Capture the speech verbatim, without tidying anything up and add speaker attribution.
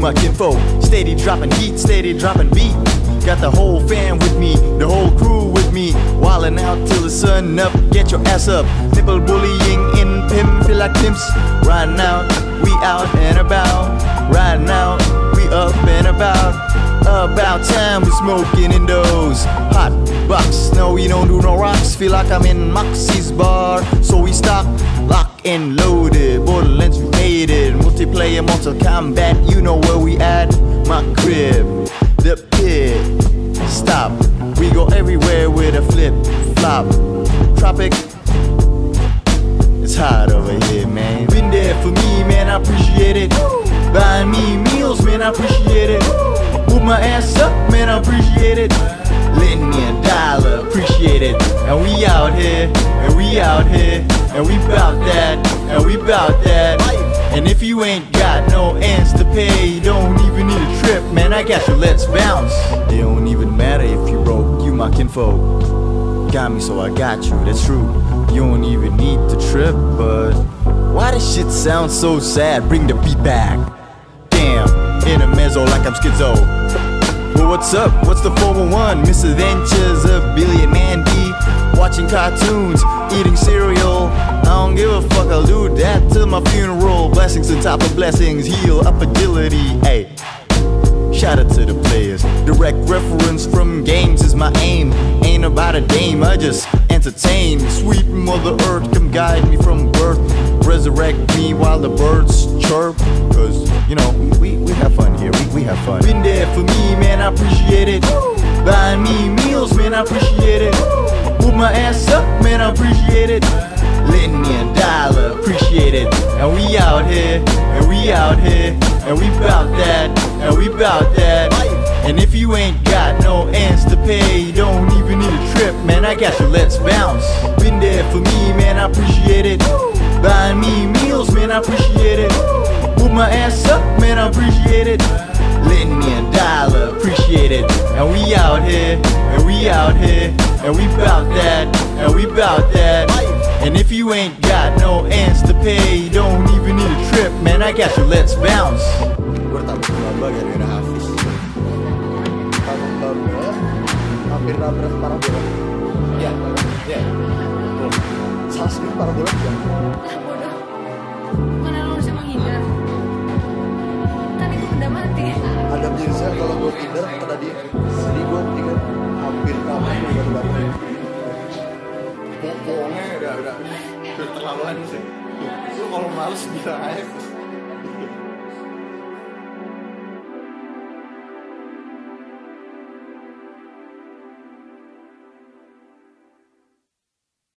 Speaker 1: my kinfolk. Steady dropping heat, steady dropping beat. Got the whole fam with me, the whole crew with me. Wildin' out till the sun up, get your ass up. Nipple bullying in pimp, feel like pimps. Right now, we out and about. Right now, we up and about. About time we smoking in those hot box. No, we don't do no rocks. Feel like I'm in Moxie's bar. So we stock, lock and loaded. Borderlands we made it. Multiplayer, Mortal Kombat. You know where we at. My crib, the pit. Stop. We go everywhere with a flip flop. Tropic. It's hot over here, man. Been there for me, man. I appreciate it. Buying me meals, man. I appreciate it. Put my ass up, man, I appreciate it. Lend me a dollar, appreciate it. And we out here, and we out here, and we bout that, and we bout that. And if you ain't got no ends to pay, you don't even need a trip, man, I got you, let's bounce. It don't even matter if you broke, you my kinfolk. Got me so I got you, that's true. You don't even need to trip, but why this shit sounds so sad? Bring the beat back. Damn. In a mezzo like I'm schizo. Well, what's up? What's the four one one? Misadventures of Billy and Mandy. Watching cartoons, eating cereal. I don't give a fuck, I'll do that till my funeral. Blessings on top of blessings, heal up agility. Hey, shout out to the players. Direct reference from games is my aim. Ain't about a dame, I just entertain. Sweet Mother Earth, come guide me from birth. Resurrect me while the birds chirp. Cause, you know, we, we have fun here, we, we have fun. Been there for me, man, I appreciate it. Buying me meals, man, I appreciate it. Put my ass up, man, I appreciate it. Lend me a dollar, appreciate it. And we out here, and we out here, and we bout that, and we bout that. And if you ain't got no ends to pay, you don't even need a trip, man, I got you, let's bounce. Been there for me, man, I appreciate it. Buying me meals, man, I appreciate it. Put my ass up, man, I appreciate it. Lend me a dollar, appreciate it. And we out here, and we out here, and we bout that, and we bout that. And if you ain't got no ends to pay, you don't even need a trip, man, I got you, let's bounce.
Speaker 2: Hampir nabrak parabola. Ya, ya. Salah sendiri parabola juga.
Speaker 3: Lah bodoh. Mana lu harusnya menghindar? Kan itu benda mati.
Speaker 2: Ada biasa kalau gue hindar kena dia. Jadi gue tinggal hampir nabrak batu-batu. Bohongnya udah udah udah terlaluan sih. Lu kalau males bilang aja.